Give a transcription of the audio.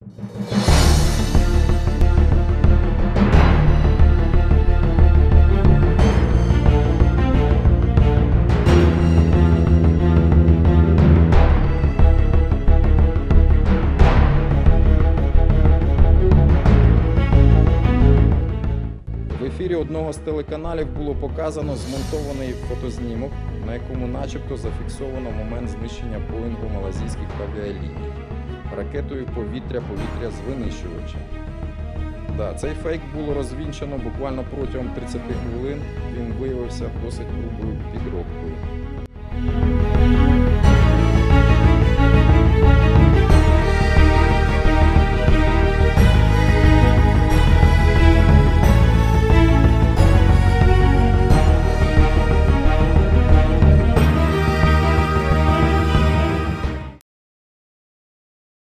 В ефірі одного з телеканалів було показано змонтований фотознімок, на якому начебто зафіксовано момент знищення Боїнгу малазійських авіаліній ракетою повітря-повітря з винищувачем. Цей фейк було розвінчано буквально протягом 30 хвилин, він виявився досить грубою підробкою.